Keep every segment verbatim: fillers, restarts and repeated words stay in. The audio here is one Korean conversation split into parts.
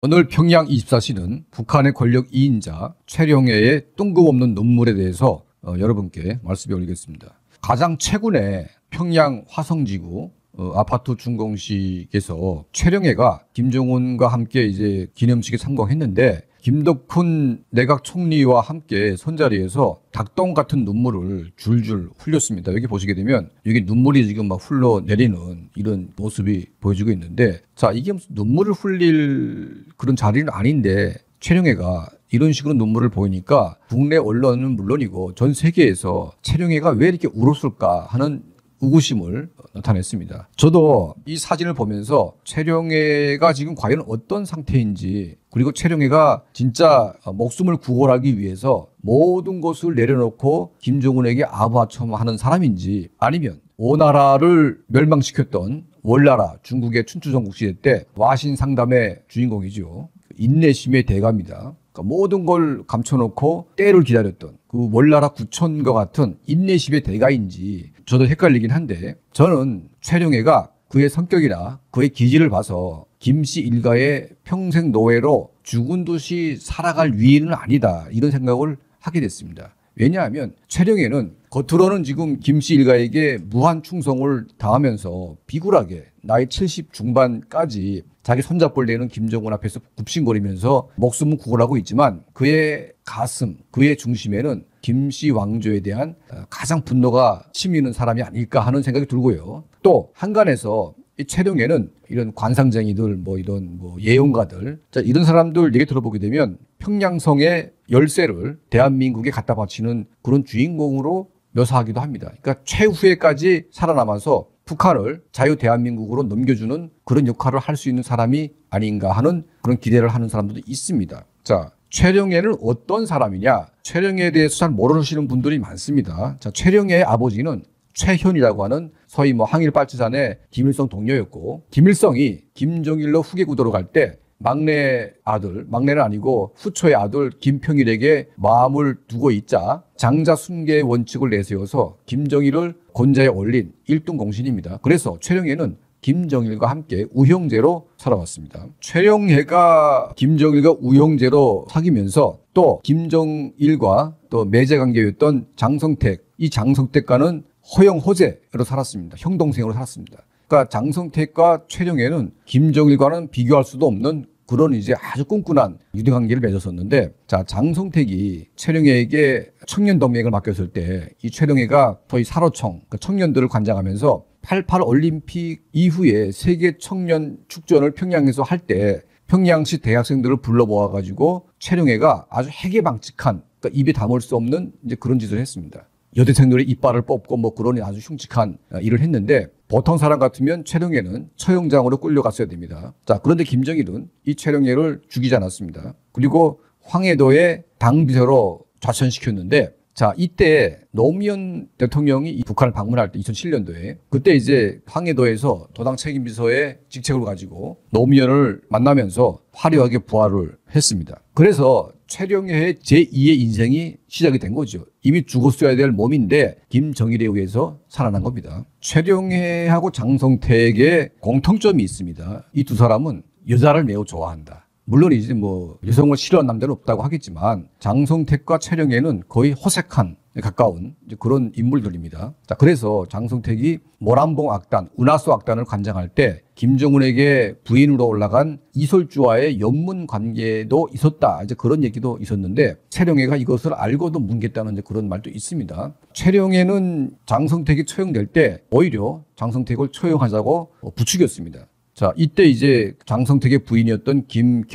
오늘 평양 이십사시는 북한의 권력 이인자 최룡해의 뜬금없는 눈물에 대해서 어, 여러분께 말씀을 올리겠습니다. 가장 최근에 평양 화성지구 어, 아파트 준공식에서 최룡해가 김정은과 함께 이제 기념식에 참가했는데 김덕훈 내각 총리와 함께 손자리에서 닭똥 같은 눈물을 줄줄 흘렸습니다. 여기 보시게 되면 여기 눈물이 지금 막 흘러내리는 이런 모습이 보여지고 있는데, 자, 이게 무슨 눈물을 흘릴 그런 자리는 아닌데 최룡해가 이런 식으로 눈물을 보이니까 국내 언론은 물론이고 전 세계에서 최룡해가 왜 이렇게 울었을까 하는 의구심을 나타냈습니다. 저도 이 사진을 보면서 최룡해가 지금 과연 어떤 상태인지, 그리고 최룡해가 진짜 목숨을 구걸하기 위해서 모든 것을 내려놓고 김정은에게 아부하청하는 사람인지, 아니면 오나라를 멸망시켰던 월나라 중국의 춘추전국 시대 때 와신 상담의 주인공이죠. 인내심의 대가입니다. 그러니까 모든 걸 감춰놓고 때를 기다렸던 그 월나라 구천과 같은 인내심의 대가인지 저도 헷갈리긴 한데, 저는 최룡해가 그의 성격이나 그의 기질을 봐서 김씨 일가의 평생 노예로 죽은 듯이 살아갈 위인은 아니다, 이런 생각을 하게 됐습니다. 왜냐하면 최룡해는 겉으로는 지금 김씨 일가에게 무한 충성을 다하면서 비굴하게 나이 칠십 중반까지 자기 손잡고를 내는 김정은 앞에서 굽신거리면서 목숨은 구걸하고 있지만 그의 가슴, 그의 중심에는 김씨 왕조에 대한 가장 분노가 치미는 사람이 아닐까 하는 생각이 들고요. 또 한간에서 이 최룡해는 이런 관상쟁이들, 뭐 이런 뭐 예언가들, 자, 이런 사람들 얘기 들어보게 되면 평양성의 열쇠를 대한민국에 갖다 바치는 그런 주인공으로 묘사하기도 합니다. 그러니까 최후에까지 살아남아서 북한을 자유 대한민국으로 넘겨주는 그런 역할을 할 수 있는 사람이 아닌가 하는 그런 기대를 하는 사람들도 있습니다. 자, 최룡해는 어떤 사람이냐? 최룡해에 대해서 잘 모르시는 분들이 많습니다. 자, 최룡해의 아버지는 최현이라고 하는 소위 뭐 항일 빨치산의 김일성 동료였고, 김일성이 김정일로 후계 구도로 갈 때 막내 아들, 막내는 아니고 후초의 아들 김평일에게 마음을 두고 있자 장자 순계의 원칙을 내세워서 김정일을 권좌에 올린 일등 공신입니다. 그래서 최룡해는 김정일과 함께 우형제로 살아왔습니다. 최룡해가 김정일과 우형제로 사귀면서 또 김정일과 또 매제관계였던 장성택, 이 장성택과는 허영 호재로 살았습니다. 형동생으로 살았습니다. 그러니까 장성택과 최룡해는 김정일과는 비교할 수도 없는 그런 이제 아주 끈끈한 유대관계를 맺었었는데, 자, 장성택이 최룡해에게 청년동맹을 맡겼을 때 이 최룡해가 저희 사로청, 그러니까 청년들을 관장하면서 팔십팔 올림픽 이후에 세계 청년 축전을 평양에서 할 때 평양시 대학생들을 불러 모아가지고 최룡해가 아주 해괴방칙한, 그러니까 입에 담을 수 없는 이제 그런 짓을 했습니다. 여대생들의 이빨을 뽑고 뭐 그런 아주 흉측한 일을 했는데, 보통 사람 같으면 최룡해는 처형장으로 끌려갔어야 됩니다. 자, 그런데 김정일은 이 최룡해를 죽이지 않았습니다. 그리고 황해도의 당비서로 좌천시켰는데, 자, 이때 노무현 대통령이 이 북한을 방문할 때 이천칠년도에 그때 이제 황해도에서 도당 책임비서의 직책을 가지고 노무현을 만나면서 화려하게 부활을 했습니다. 그래서 최룡해의 제이의 인생이 시작이 된 거죠. 이미 죽었어야 될 몸인데 김정일에 의해서 살아난 겁니다. 최룡해하고 장성택의 공통점이 있습니다. 이 두 사람은 여자를 매우 좋아한다. 물론 이제 뭐 여성을 싫어하는 남자는 없다고 하겠지만 장성택과 최룡해는 거의 호색한 가까운 이제 그런 인물들입니다. 자, 그래서 장성택이 모란봉 악단, 은하수 악단을 관장할 때 김정은에게 부인으로 올라간 이설주와의 연문 관계도 있었다, 이제 그런 얘기도 있었는데, 최룡해가 이것을 알고도 뭉갰다는 이제 그런 말도 있습니다. 최룡해는 장성택이 처형될 때 오히려 장성택을 처형하자고 부추겼습니다. 자, 이때 이제 장성택의 부인이었던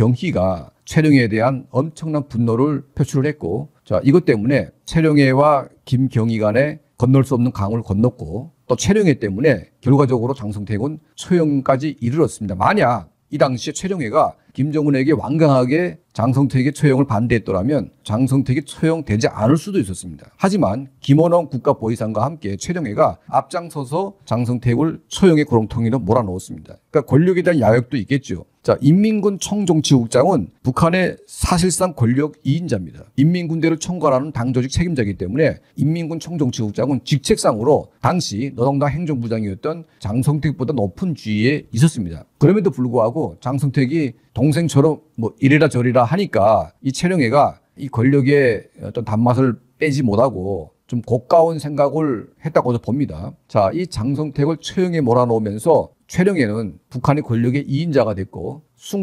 김경희가 최룡해에 대한 엄청난 분노를 표출을 했고, 자, 이것 때문에 최룡해와 김경희 간에 건널 수 없는 강을 건넜고, 또 최룡해 때문에 결과적으로 장성택은 처형까지 이르렀습니다. 만약 이 당시에 최룡해가 김정은에게 완강하게 장성택의 처형을 반대했더라면 장성택이 처형되지 않을 수도 있었습니다. 하지만 김원홍 국가보위상과 함께 최룡해가 앞장서서 장성택을 처형의 구렁텅이로 몰아넣었습니다. 그러니까 권력에 대한 야욕도 있겠죠. 자, 자, 인민군 총정치국장은 북한의 사실상 권력 이인자입니다. 인민군대를 총괄하는 당조직 책임자이기 때문에 인민군 총정치국장은 직책상으로 당시 노동당 행정부장이었던 장성택보다 높은 지위에 있었습니다. 그럼에도 불구하고 장성택이 동생처럼 뭐 이래라 저래라 하니까 이 최령해가 이 권력의 어떤 단맛을 빼지 못하고 좀 고가운 생각을 했다고 봅니다. 자, 이 장성택을 최영에 몰아넣으면서 최령해는 북한의 권력의 이인자가 됐고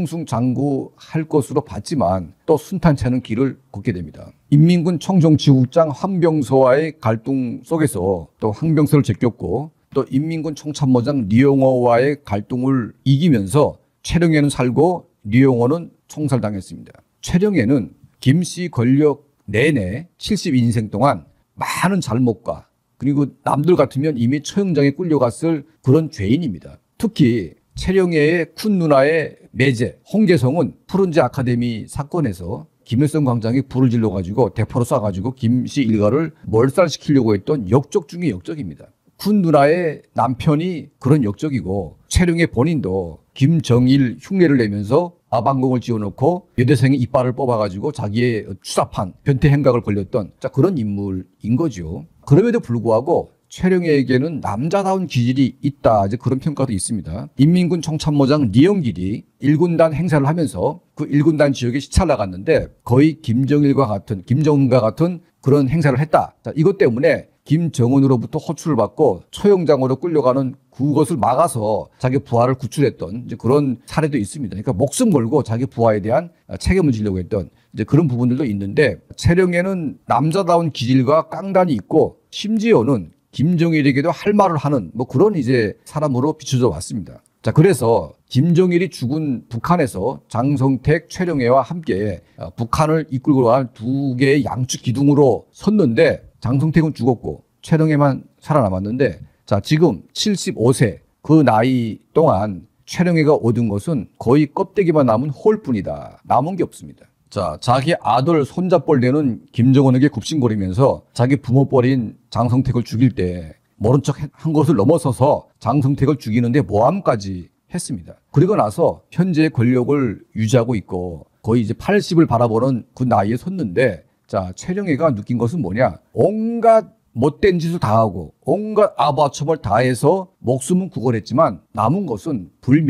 숭숭장구할 것으로 봤지만 또 순탄치 않은 길을 걷게 됩니다. 인민군 총정치국장 황병서와의 갈등 속에서 또 황병서를 제꼈고 또 인민군 총참모장 리용호와의 갈등을 이기면서 최령해는 살고 리용호는 총살당했습니다. 최령해는 김씨 권력 내내 칠십이 인생 동안 많은 잘못과 그리고 남들 같으면 이미 처형장에 끌려갔을 그런 죄인입니다. 특히 최령해의 쿤 누나의 매제 홍계성은 푸른지 아카데미 사건에서 김일성 광장에 불을 질러가지고 대포로 쏴가지고 김씨 일가를 몰살시키려고 했던 역적 중의 역적입니다. 쿤 누나의 남편이 그런 역적이고 최령해 본인도 김정일 흉내를 내면서 아방공을 지어놓고 여대생의 이빨을 뽑아가지고 자기의 추사판 변태 행각을 벌렸던 자 그런 인물인 거죠. 그럼에도 불구하고 최령해에게는 남자다운 기질이 있다. 이제 그런 평가도 있습니다. 인민군 총참모장 리영길이 일 군단 행사를 하면서 그 일 군단 지역에 시찰 나갔는데 거의 김정일과 같은 김정은과 같은 그런 행사를 했다. 자, 이것 때문에 김정은으로부터 호출을 받고 처형장으로 끌려가는 그것을 막아서 자기 부하를 구출했던 이제 그런 사례도 있습니다. 그러니까 목숨 걸고 자기 부하에 대한 책임을 지려고 했던 이제 그런 부분들도 있는데 최령해는 남자다운 기질과 깡단이 있고 심지어는 김정일에게도 할 말을 하는 뭐 그런 이제 사람으로 비춰져 왔습니다. 자, 그래서 김정일이 죽은 북한에서 장성택, 최령해와 함께 북한을 이끌고 갈 두 개의 양측 기둥으로 섰는데 장성택은 죽었고 최령해만 살아남았는데 자, 지금 칠십오 세 그 나이 동안 최령해가 얻은 것은 거의 껍데기만 남은 홀뿐이다. 남은 게 없습니다. 자, 자기 아들 손자뻘 되는 김정은에게 굽신거리면서 자기 부모뻘인 장성택을 죽일 때 모른 척 한 것을 넘어서서 장성택을 죽이는데 모함까지 했습니다. 그리고 나서 현재 권력을 유지하고 있고 거의 이제 팔십을 바라보는 그 나이에 섰는데 자, 최령해가 느낀 것은 뭐냐? 온갖 못된 짓을 다 하고 온갖 아부아첨을 다 해서 목숨은 구걸했지만 남은 것은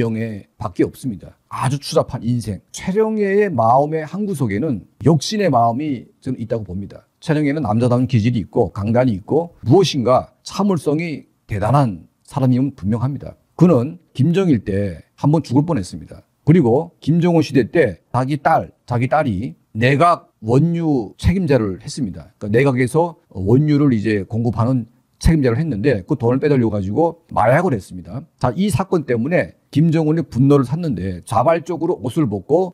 불명예밖에 없습니다. 아주 추잡한 인생. 최령해의 마음의 한구석에는 욕심의 마음이 저는 있다고 봅니다. 최령해는 남자다운 기질이 있고 강단이 있고 무엇인가 참을성이 대단한 사람이면 분명합니다. 그는 김정일 때 한번 죽을 뻔했습니다. 그리고 김정은 시대 때 자기 딸, 자기 딸이 내각 원유 책임자를 했습니다. 그러니까 내각에서 원유를 이제 공급하는 책임자를 했는데 그 돈을 빼돌려 가지고 마약을 했습니다. 자, 이 사건 때문에 김정은의 분노를 샀는데 자발적으로 옷을 벗고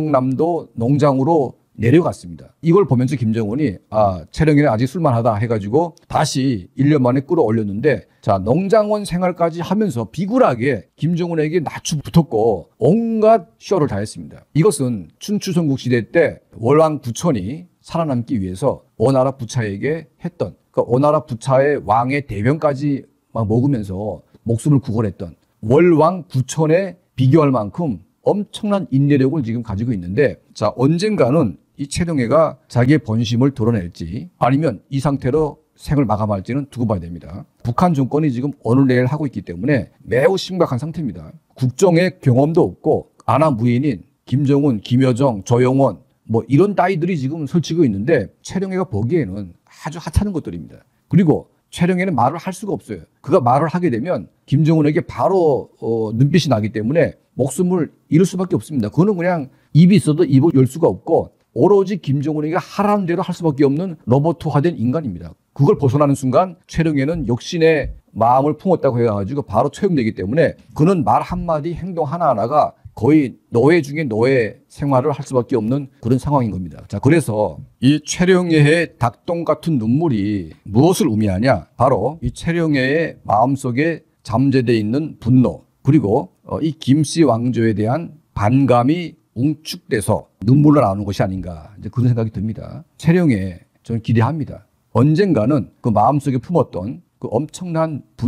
함경남도 농장으로 내려갔습니다. 이걸 보면서 김정은이 아, 최령해는 아직 쓸만하다 해가지고 다시 일 년 만에 끌어올렸는데 자, 농장원 생활까지 하면서 비굴하게 김정은에게 낮추 붙었고 온갖 쇼를 다 했습니다. 이것은 춘추전국 시대 때 월왕 부천이 살아남기 위해서 오나라 부차에게 했던 그러니까 오나라 부차의 왕의 대변까지 막 먹으면서 목숨을 구걸했던 월왕 부천에 비교할 만큼 엄청난 인내력을 지금 가지고 있는데 자, 언젠가는 이 최령해가 자기의 본심을 드러낼지 아니면 이 상태로 생을 마감할지는 두고 봐야 됩니다. 북한 정권이 지금 오늘 내일 하고 있기 때문에 매우 심각한 상태입니다. 국정의 경험도 없고 아나 무인인 김정은, 김여정, 조영원 뭐 이런 따위들이 지금 설치고 있는데 최령해가 보기에는 아주 하찮은 것들입니다. 그리고 최령해는 말을 할 수가 없어요. 그가 말을 하게 되면 김정은에게 바로 어, 눈빛이 나기 때문에 목숨을 잃을 수밖에 없습니다. 그거는 그냥 입이 있어도 입을 열 수가 없고 오로지 김정은에게 하라는 대로 할 수밖에 없는 로봇화된 인간입니다. 그걸 벗어나는 순간 최령해는 역신의 마음을 품었다고 해가지고 바로 처형되기 때문에 그는 말 한마디 행동 하나하나가 거의 노예 중에 노예 생활을 할 수밖에 없는 그런 상황인 겁니다. 자, 그래서 이 최령해의 닭똥 같은 눈물이 무엇을 의미하냐? 바로 이 최령해의 마음속에 잠재되어 있는 분노 그리고 이 김씨 왕조에 대한 반감이 웅축돼서 눈물로 나오는 것이 아닌가 이제 그런 생각이 듭니다. 최령해 저는 기대합니다. 언젠가는 그 마음속에 품었던 그 엄청난 분노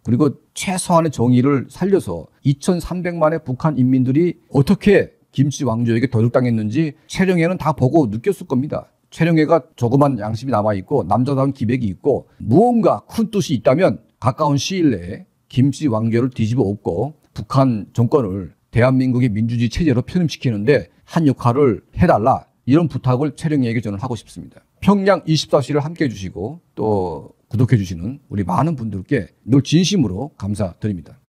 그리고 최소한의 정의를 살려서 이천삼백만의 북한 인민들이 어떻게 김씨 왕조에게 도둑당했는지 최령해는 다 보고 느꼈을 겁니다. 최령해가 조그만 양심이 남아있고 남자다운 기백이 있고 무언가 큰 뜻이 있다면 가까운 시일 내에 김씨 왕조를 뒤집어 엎고 북한 정권을 대한민국의 민주주의 체제로 편입시키는데 한 역할을 해달라, 이런 부탁을 최령해에게 저는 하고 싶습니다. 평양 이십사 시를 함께 해주시고 또 구독해 주시는 우리 많은 분들께 늘 진심으로 감사드립니다.